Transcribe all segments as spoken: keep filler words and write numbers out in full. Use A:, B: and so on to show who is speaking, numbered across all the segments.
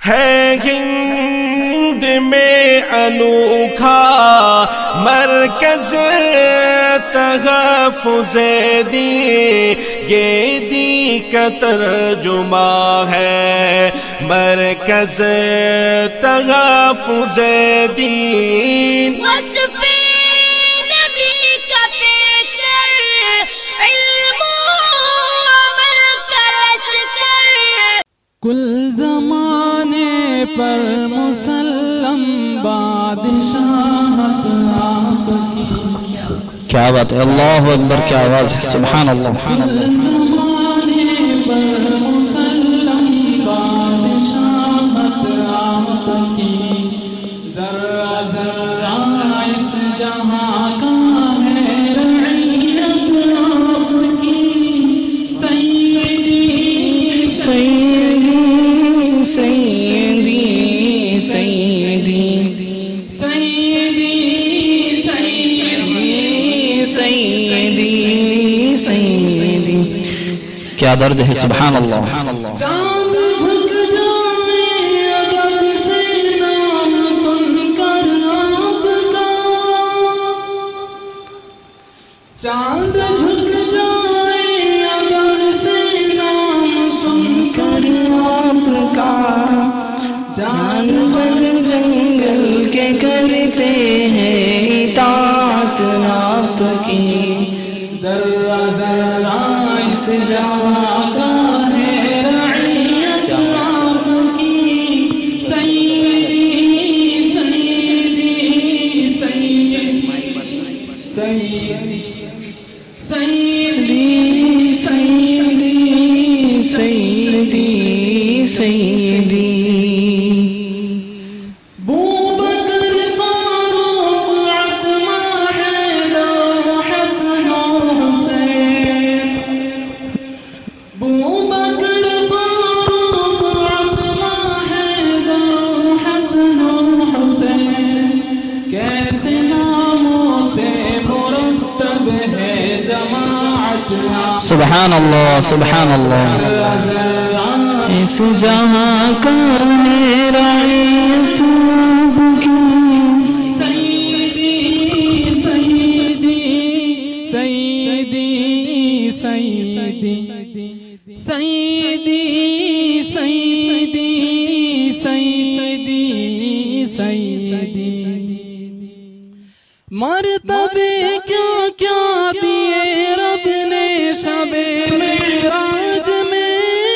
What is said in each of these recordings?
A: ہے ہند میں انوکھا مرکز تحفظ دین، یہ دین کا ترجمہ ہے مرکز تحفظ دین۔
B: کل زمانے پر مسلم بادشاہت آپ کی۔
C: کیا بات ہے، اللہ اکبر، کیا آواز ہے، سبحان اللہ۔
B: کل زمانے پر مسلم بادشاہت آپ کی، ذرہ ذرہ اس جہاں کا ہے رعیت آپ کی۔ سیدی سیدی سیدی سیدی سیدی سیدی سیدی،
C: کیا درد ہے، سبحان اللہ۔
B: چاند جھک جائے ادب سے نام سن کر آپ کا، چاند جھک جائے ادب سے نام سن کر آپ کا، جانور جنگل کے کرتے ہیں اطاعت آپ کی، ذرہ ذرہ اس جہاں کا ہے رعیت آپ کی۔ سیدی سیدی سیدی سیدی سیدی سیدی سیدی بوبکر فاروق عثمان حیدر حسن حسین، بوبکر فاروق عثمان حیدر حسن حسین، کیسے ناموں سے مرتب ہے جماعت،
C: سبحان اللہ، سبحان اللہ۔
B: اس جہاں کا ہے رعیت آپ کی۔ سیدی سیدی سیدی سیدی سیدی سیدی سیدی سیدی، مرتبے کیا کیا دیے رب نے شب معراج میں،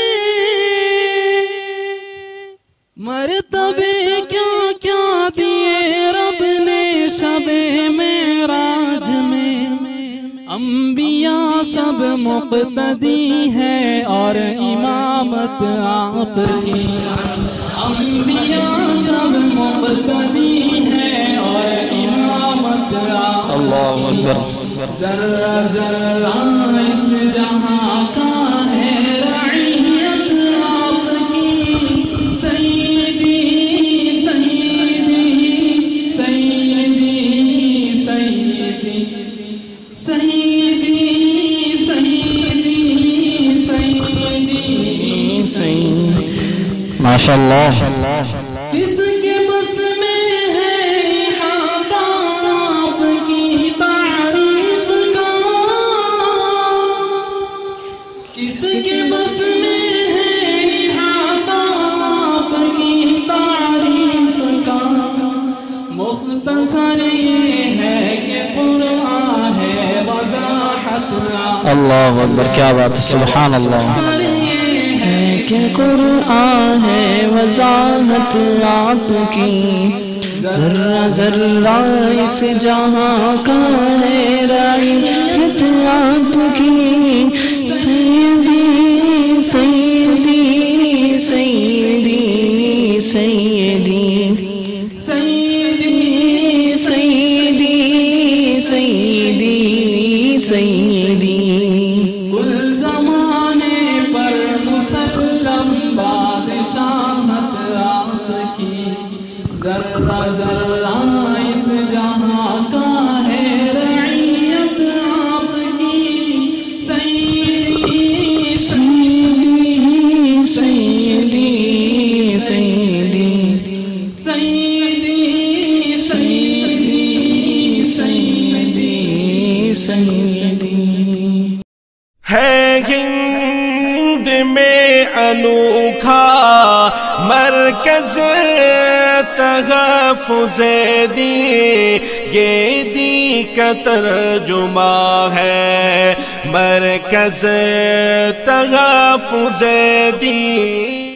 B: مرتبے کیا کیا دیے رب نے شب معراج میں، انبیاء سب مقتدی ہے اور امامت آپ کی، انبیاء سب مقتدی ہے اور امامت آپ کی۔
C: اللہ اکبر۔
B: ذرہ ذرہ اس جہاں کا ہے رعیت آپ کی۔ سیدی سیدی سیدی سیدی سیدی سیدی سیدی،
C: ماشاء اللہ۔
B: کس کے بس میں ہے احاطہ آپ کی تعریف کا، کس کے بس میں ہے احاطہ آپ کی تعریف کا، مختصر یہ ہے کہ قرآن ہے وضاحت آپ،
C: اللہ اکبر، کیا بات ہے، سبحان اللہ۔
B: کہ قرآن ہے وضاحت آپ کی، ذرہ ذرہ اس جہاں کا ہے رعیت آپ کی۔ سیدی سیدی سیدی سیدی سیدی سیدی سیدی سیدی، کل زمانے پر مسلم بادشاہت آپ کی، ذرہ ذرہ اس جہاں کا ہے رعیت آپ کی۔ سیدی سیدی سیدی سیدی سیدی سیدی سیدی سیدی
A: ہے ہند میں انوکھا مرکز تحفظ دین، یہ دین کا ترجمہ ہے مرکز تحفظ دین۔